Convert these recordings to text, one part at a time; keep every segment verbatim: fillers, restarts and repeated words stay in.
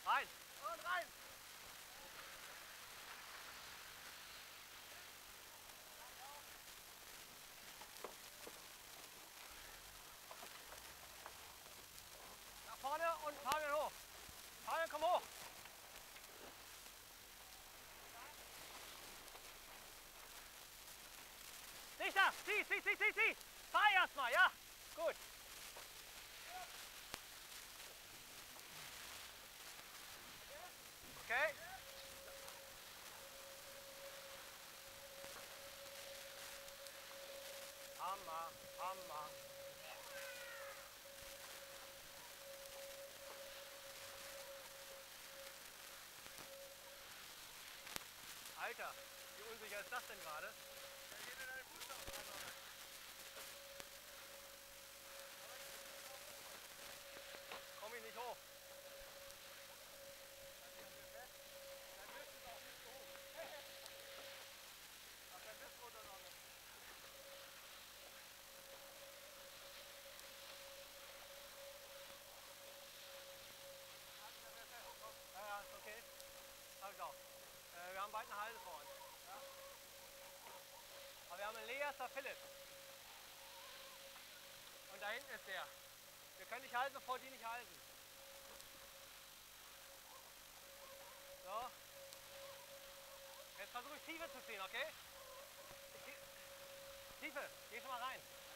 Rein. Und rein. Nach vorne und Fabian hoch. Fabian, komm hoch. Dichter, zieh, zieh, zieh, zieh, zieh. Fahr erstmal, ja. Gut. Okay. Hammer, Hammer. Alter, wie unsicher ist das denn gerade? Komm ich nicht hoch. Ja, ja, ist okay. Hab ich auch. Äh, wir haben bald eine Halse vor uns. Ja? Aber wir haben einen Leerster Philipp. Und da hinten ist der. Wir können nicht halten, bevor die nicht halten. So. Jetzt versuche ich Tiefe zu ziehen, okay? Tiefe, geh schon mal rein.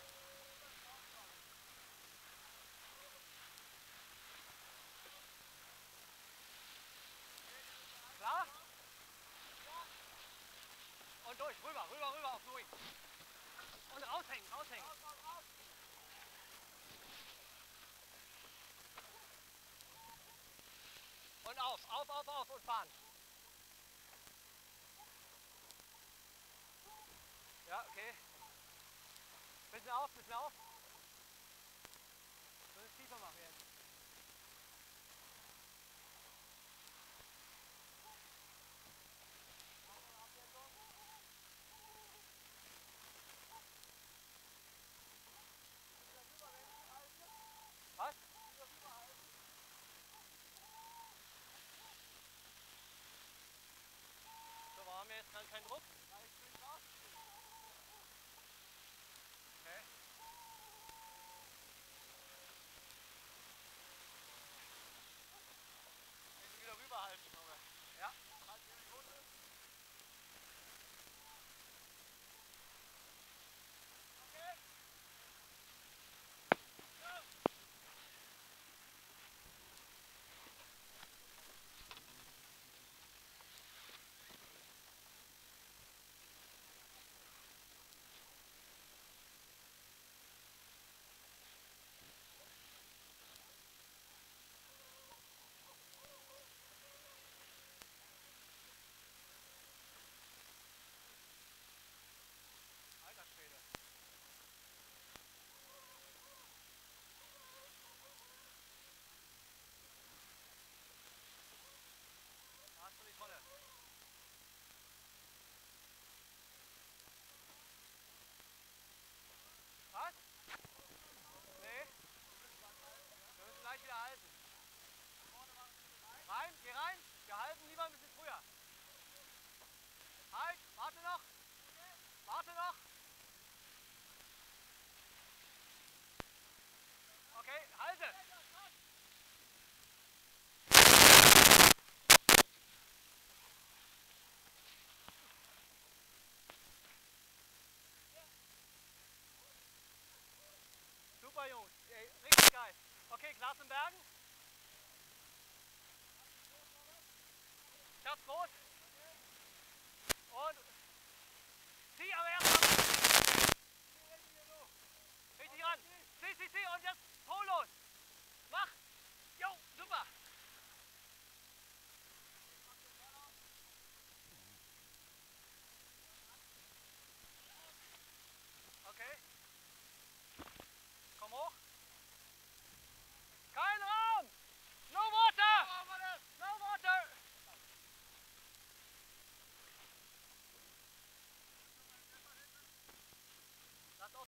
Klar? Und durch, rüber, rüber, rüber auf Louis. Und raushängen, raushängen. Und auf, auf, auf, auf und fahren. Ja, okay. Bisschen auf, bisschen auf. Wir müssen es tiefer machen jetzt. Was? So, warum haben wir jetzt gerade keinen Druck? Okay. Jetzt wieder rüberhalten, Junge. Ja. Alter Schwede. Da hast du die Tonne. Was? Nee. Wir müssen gleich wieder halten. Rein, geh rein. Wir halten lieber ein bisschen früher. Halt, warte noch. Warte noch. Okay, halte. Super, Jungs. Ey, richtig geil. Okay, Glas im Bergen. Schaff's groß. Und zieh aber erst.